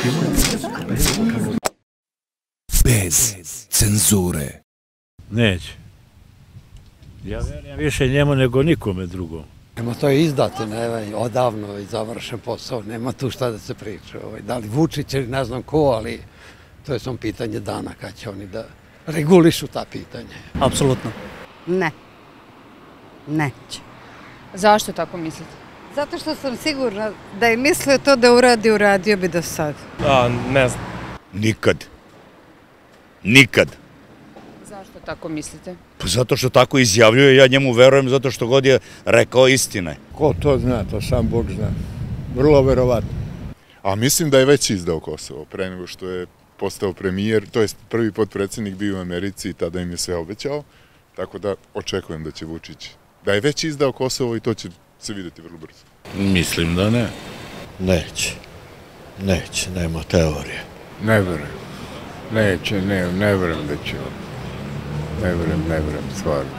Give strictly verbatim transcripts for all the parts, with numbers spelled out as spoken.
Bez cenzure. Neće. Ja verujem više njemu nego nikome drugom. Nema, to je izdato, ne, odavno je završen posao, nema tu šta da se priča. Da li Vučić ili ne znam ko, ali to je samo pitanje dana kad će oni da regulišu ta pitanja. Apsolutno. Ne. Neće. Zašto tako mislite? Zato što sam sigurna da je mislio to da uradi, uradio bi do sad. A, ne znam. Nikad. Nikad. Zašto tako mislite? Pa zato što tako izjavljuje, ja njemu verujem zato što god je rekao istine. Ko to zna, to sam Bog zna. Vrlo verovatno. A mislim da je već izdao Kosovo pre nego što je postao premijer, to jest prvi potpredsjednik bio u Americi i tada im je sve obećao, tako da očekujem da će Vučić, da je već izdao Kosovo i to će se vidjeti vrlo brzo. Mislim da ne. Neće. Neće, nema teorije. Ne verujem. Neće, ne, ne verujem da će. Ne verujem, ne verujem, stvarno.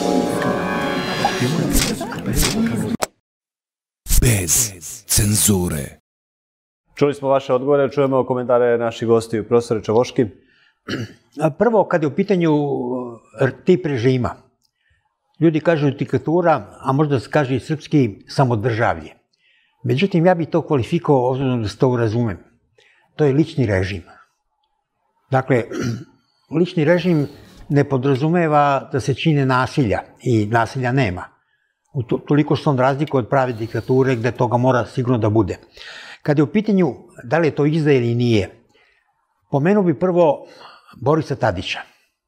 Bez cenzure. Čuli smo vaše odgovore, čujemo komentare naših gostiju. Profesore Čavoški. Prvo, kad je u pitanju tip režima, ljudi kažu diktatura, a možda se kaže i srpski samodržavlje. Međutim, ja bih to kvalifikovao, obzirom da se to razumem. To je lični režim. Dakle, lični režim ne podrazumeva da se čine nasilja i nasilja nema. Toliko što on razlikuje od prave diktature gde toga mora sigurno da bude. Kad je u pitanju da li je to izdaja ili nije, pomenuo bi prvo Borisa Tadića.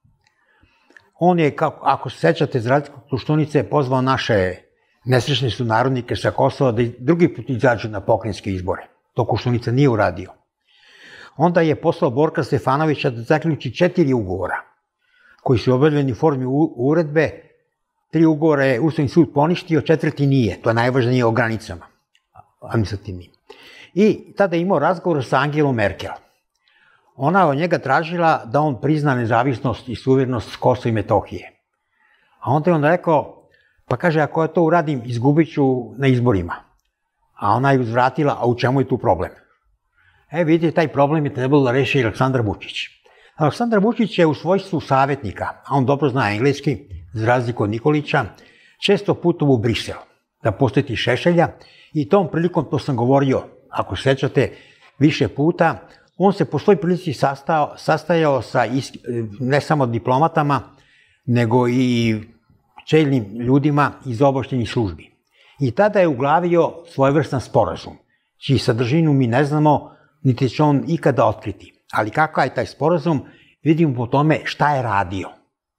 On je, ako se sećate, za razliku od Koštunice, pozvao naše nesrećne sunarodnike sa Kosova da drugi put izađu na pokrajinske izbore. To Koštunica nije uradio. Onda je poslao Borka Stefanovića da zaključi četiri ugovora koji su objavljeni u formi uredbe. Tri ugovora je Ustavni sud poništio, četvrti nije. To je najvažnije o granicama administrativnim. I tada je imao razgovor sa Angelom Merkel. Ona je od njega tražila da on prizna nezavisnost i suverenost Kosova i Metohije. A onda je on rekao, pa kaže, ako ja to uradim, izgubit ću na izborima. A ona je uzvratila, a u čemu je tu problem? E, vidite, taj problem je trebalo da reši Aleksandar Vučić. Aleksandar Vučić je u svojstvu savjetnika, a on dobro zna engleski, za razliku od Nikolića, često putovao u Brisel da posjeti Šešelja i tom prilikom, to sam govorio, ako se sećate, više puta, on se po svoj prilici sastao, sastajao sa ne samo diplomatama, nego i čelnim ljudima iz obaveštajnih službi. I tada je uglavio svojevrstan sporazum, čiji sadržinu mi ne znamo, niti će on ikada otkriti. Ali kakav je taj sporazum, vidimo po tome šta je radio.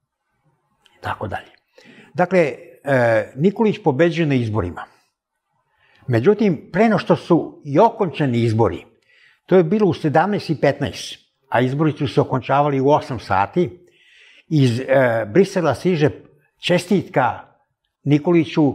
Tako dalje. Dakle, Nikolić pobeđuje na izborima. Međutim, pre no što su i okončani izbori, to je bilo u sedamnaest i petnaest, a izbori su se okončavali u osam sati, iz Brisela stiže čestitka Nikoliću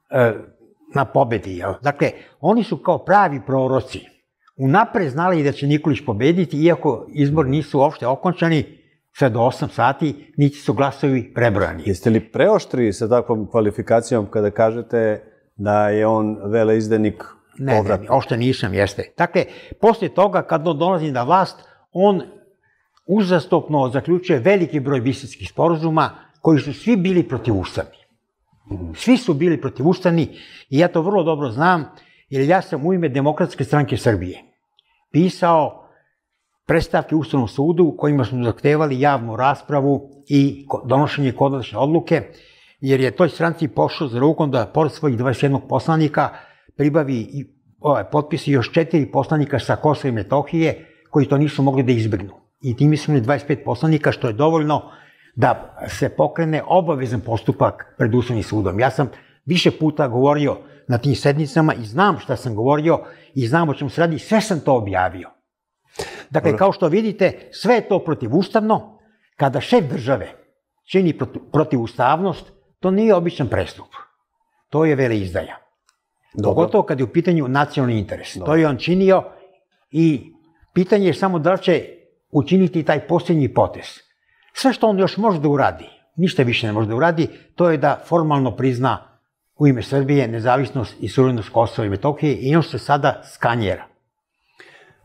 na pobedi. Dakle, oni su kao pravi proroci unapred znali da će Nikolić pobediti, iako izbori nisu uopšte okončani, sve do osam sati, niti su glasovi prebrojani. Jeste li preoštri sa takvom kvalifikacijom kada kažete da je on veleizdajnik povratnik? Ne, ne, uopšte nisam, jeste. Dakle, poslije toga, kad on dolazi na vlast, on uzastopno zaključuje veliki broj briselskih sporazuma koji su svi bili protivustavni. Svi su bili protivustavni i ja to vrlo dobro znam, jer ja sam u ime Demokratske stranke Srbije pisao predstavke Ustavnom sudu kojima smo zahtevali javnu raspravu i donošenje konačne odluke, jer je toj stranci pošao za rukom da pored svojih dvadeset jednog poslanika pribavi potpisi još četiri poslanika sa Kosova i Metohije koji to nisu mogli da izbjegnu. I time smo imali dvadeset pet poslanika, što je dovoljno da se pokrene obavezan postupak pred Ustavnim sudom. Ja sam više puta govorio na tim sednicama i znam šta sam govorio i znam o čemu se radi, sve sam to objavio. Dakle, kao što vidite, sve je to protivustavno. Kada šef države čini protivustavnost, to nije običan prestup. To je veleizdaja. Pogotovo kad je u pitanju nacionalni interes. To je on činio i pitanje je samo da li će učiniti taj posljednji potez. Sve što on još može da uradi, ništa više ne može da uradi, to je da formalno prizna u ime Srbije nezavisnost i suverenost Kosova i Metohije i on se sada skanjera.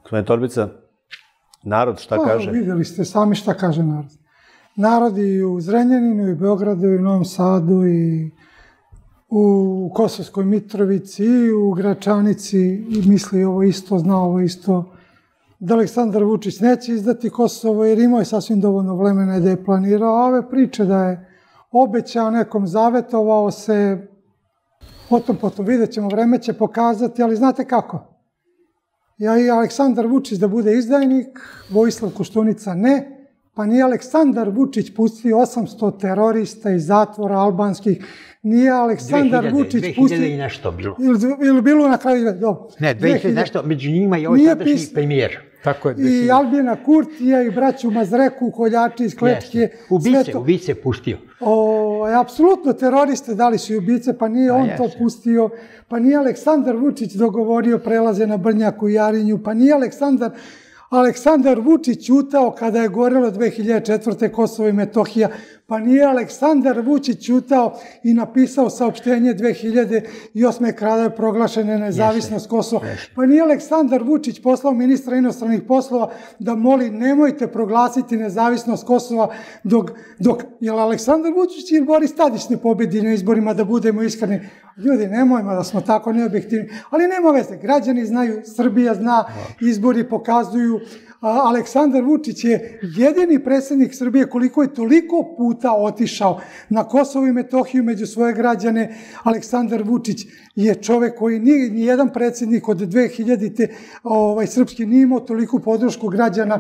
Gospodin Torbica, narod šta kaže? Vidjeli ste sami šta kaže narod. Narod i u Zrenjaninu, i u Beogradu, i u Novom Sadu, i u Kosovskoj Mitrovici, i u Gračanici, i misli ovo isto, zna ovo isto, da Aleksandar Vučić neće izdati Kosovo, jer imao je sasvim dovoljno vremena da je planirao, a ove priče da je obećao nekom, zavetovao se, potom, potom, vidjet ćemo, vreme će pokazati, ali znate kako? Ja i Aleksandar Vučić da bude izdajnik, Vojislav Koštunica ne, pa nije Aleksandar Vučić pustio osamsto terorista iz zatvora albanskih, nije Aleksandar Vučić pustio... dve hiljade i nešto bilo. Ili bilo na kraju... Ne, dve hiljade nešto, među njima i ovaj sadašnji premijer. Tako je. I Albina Kurtija i braću Mazreku, koljači iz Klečke. Ubice, ubice pustio. Apsolutno teroriste dali su i ubice, pa nije on to pustio, pa nije Aleksandar Vučić dogovorio prelaze na Brnjaku i Jarinju, pa nije Aleksandar... Aleksandar Vučić ćutao kada je gorelo dve hiljade četvrte. Kosovo i Metohija, pa nije Aleksandar Vučić ćutao i napisao saopštenje dve hiljade osme kada je proglašena nezavisnost Kosova, pa nije Aleksandar Vučić poslao ministra inostranih poslova da moli nemojte proglasiti nezavisnost Kosova dok, dok je Aleksandar Vučić ili Boris Tadić ne pobedi na izborima, da budemo iskreni. Ljudi, nemojmo da smo tako neobjektivni, ali nema veze, građani znaju, Srbija zna, izbori pokazuju. Aleksandar Vučić je jedini predsjednik Srbije koliko je toliko puta otišao na Kosovo i Metohiju među svoje građane. Aleksandar Vučić je čovek koji ni jedan predsjednik od dve hiljadite srpski nije imao toliku podršku građana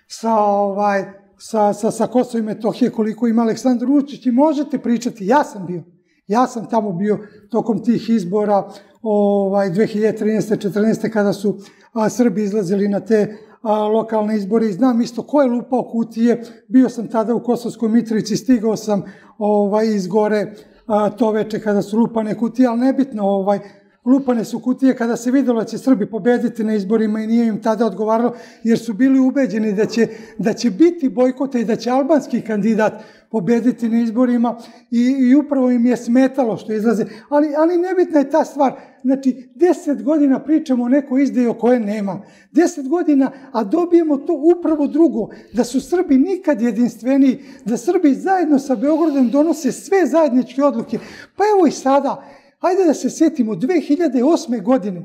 sa Kosova i Metohije koliko ima Aleksandar Vučić. I možete pričati, ja sam bio, ja sam tamo bio tokom tih izbora dve hiljade trinaeste. četrnaeste. kada su Srbi izlazili na te lokalne izbore i znam isto ko je lupao kutije. Bio sam tada u Kosovskoj Mitrovici, stigao sam iz gore to veče kada su lupane kutije, ali nebitno, lupane su kutije kada se videlo da će Srbi pobediti na izborima i nije im tada odgovaralo, jer su bili ubeđeni da će biti bojkota i da će albanski kandidat pobediti na izborima i upravo im je smetalo što izlaze. Ali nebitna je ta stvar. Znači, deset godina pričamo o nekoj izdaji o kojoj nema. Deset godina, a dobijemo to upravo drugo, da su Srbi nikad jedinstveniji, da Srbi zajedno sa Beogradom donose sve zajedničke odluke. Pa evo i sada, hajde da se sjetimo, dve hiljade osme. godine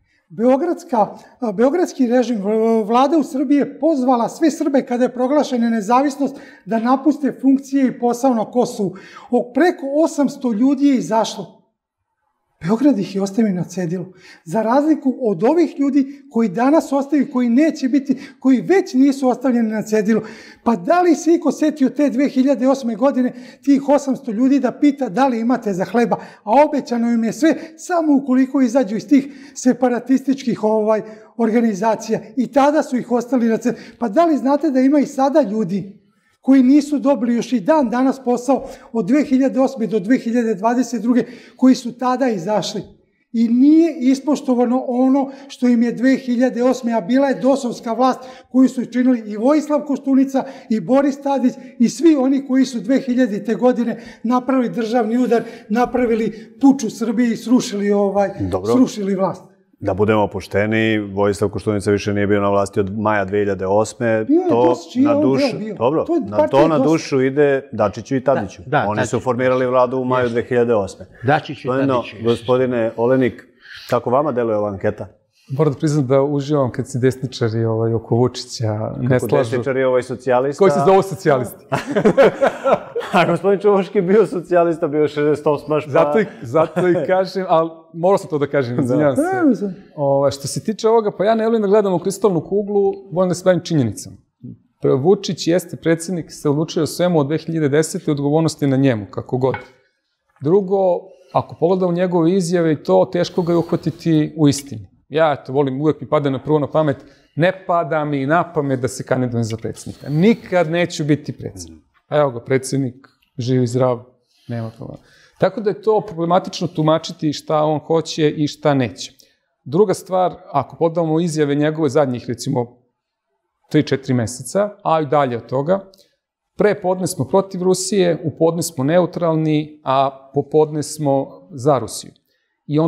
Beogradski režim, vlada u Srbiji je pozvala sve Srbe kada je proglašena nezavisnost da napuste funkcije i posao na Kosovu. Preko osamsto ljudi je izašlo. Beograd ih je ostavio na cedilu. Za razliku od ovih ljudi koji danas ostaju, koji neće biti, koji već nisu ostavljeni na cedilu. Pa da li se iko setio te dve hiljade osme. godine tih osamsto ljudi da pita da li imate za hleba, a obećano im je sve samo ukoliko izađu iz tih separatističkih organizacija. I tada su ih ostali na cedilu. Pa da li znate da ima i sada ljudi koji nisu dobili još i dan danas posao od dve hiljade osme. do dve hiljade dvadeset druge. koji su tada izašli. I nije ispoštovano ono što im je dve hiljade osme. a bila je dosovska vlast koju su činili i Vojislav Koštunica i Boris Tadić i svi oni koji su dve hiljadite. godine napravili državni udar, napravili puč u Srbiji i srušili vlast. Da budemo pošteni, Vojislav Koštunica više nije bio na vlasti od maja dve hiljade osme. To na dušu, dobro, na to na dušu ide Dačiću i Tadiću. Oni su formirali vladu u maju dve hiljade osme. Dačiću i Tadiću. Gospodine Olenik, kako vama deluje ova anketa? Moram da priznam da uživam kad se desničari oko Vučića ne slažu. Kako desničari ovaj socijalista? Koji se zovu socijalisti. A gospodin Čuvaški bio socijalista, bio šezdeset osma. Zato i kažem, ali morao sam to da kažem, izvinjavam se. Što se tiče ovoga, pa ja ne volim da gledam u kristalnu kuglu, volim da se bavim činjenicama. Vučić jeste predsjednik, se odlučio svemu od dve hiljade desete. odgovornosti na njemu, kako god. Drugo, ako pogledamo njegove izjave i to, teško ga je uhvatiti u istini. Ja, eto, volim, uvek mi pada na prvo na pamet, ne pada mi na pamet da se kandidujem za predsjednika. Nikad neću biti predsjednik. Evo ga, predsjednik, živ i zdrav, nema problema. Tako da je to problematično tumačiti šta on hoće i šta neće. Druga stvar, ako pogledamo izjave njegove zadnjih, recimo, tri četiri meseca, a i dalje od toga, pre podne smo protiv Rusije, u podne smo neutralni, a popodne smo za Rusiju. I onda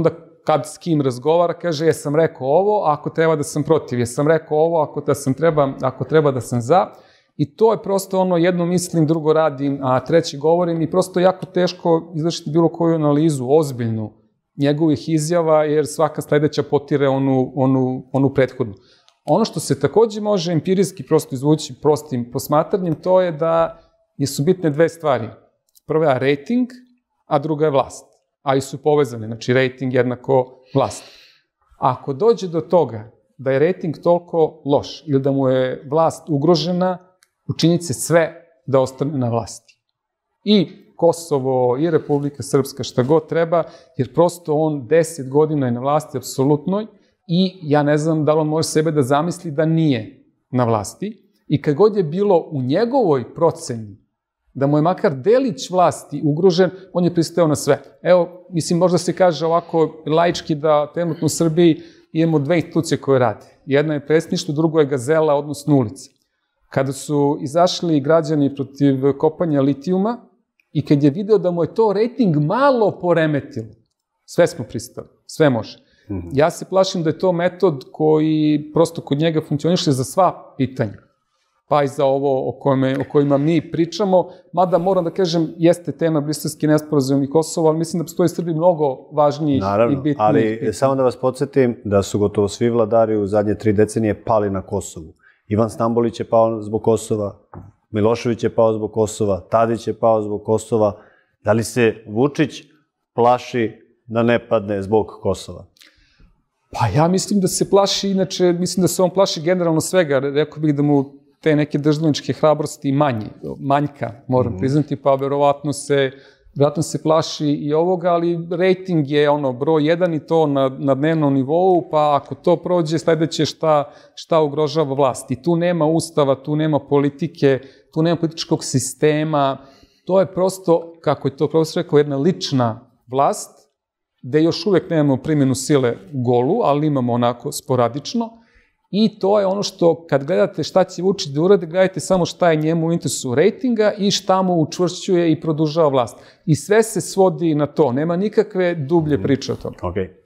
kad s kim razgovara, kaže, jesam rekao ovo, ako treba da sam protiv, jesam rekao ovo, ako, da sam treba, ako treba da sam za. I to je prosto ono, jedno mislim, drugo radim, a treći govorim i prosto jako teško izvršiti bilo koju analizu, ozbiljnu, njegovih izjava, jer svaka sledeća potire onu, onu, onu prethodnu. Ono što se takođe može empirijski prosto izvući prostim posmatranjem, to je da su bitne dve stvari. Prva je rating, a druga je vlast. A i su povezane, znači rating jednako vlast. Ako dođe do toga da je rating toliko loš ili da mu je vlast ugrožena, učinit se sve da ostane na vlasti. I Kosovo, i Republika Srpska, šta god treba, jer prosto on deset godina je na vlasti apsolutnoj i ja ne znam da li on može sebe da zamisli da nije na vlasti. I kad god je bilo u njegovoj proceni da mu je makar delić vlasti ugrožen, on je pristao na sve. Evo, mislim, možda se kaže ovako laički da trenutno u Srbiji imamo dve institucije koje rade. Jedna je predsjedništvo, drugo je Gazela, odnosno ulica. Kada su izašli građani protiv kopanja litijuma i kad je video da mu je to rating malo poremetilo, sve smo pristali, sve može. Ja se plašim da je to metod koji prosto kod njega funkcioniše za sva pitanja, pa i za ovo o, kojima, o kojima mi pričamo, mada moram da kažem, jeste tema Briselski nesporazum i Kosovo, ali mislim da postoji Srbiji mnogo važnijih i bitnijih. Naravno, ali samo da vas podsjetim da su gotovo svi vladari u zadnje tri decenije pali na Kosovu. Ivan Stambolić je pao zbog Kosova, Milošević je pao zbog Kosova, Tadić je pao zbog Kosova. Da li se Vučić plaši da ne padne zbog Kosova? Pa ja mislim da se plaši, inače mislim da se on plaši generalno svega. Rekao bih da mu te neke državničke hrabrosti manji, manjka, moram priznati, pa verovatno se, verovatno se plaši i ovoga, ali rating je ono broj jedan i to na, na dnevnom nivou, pa ako to prođe, sledeće šta, šta ugrožava vlast. I tu nema ustava, tu nema politike, tu nema političkog sistema, to je prosto, kako je to profesor rekao, jedna lična vlast, gde još uvek nemamo primjenu sile golu, ali imamo onako sporadično. I to je ono što, kad gledate šta će Vučić da urade, gledajte samo šta je njemu u interesu rejtinga i šta mu učvršćuje i produžava vlast. I sve se svodi na to, nema nikakve dublje priče o tome. Ok.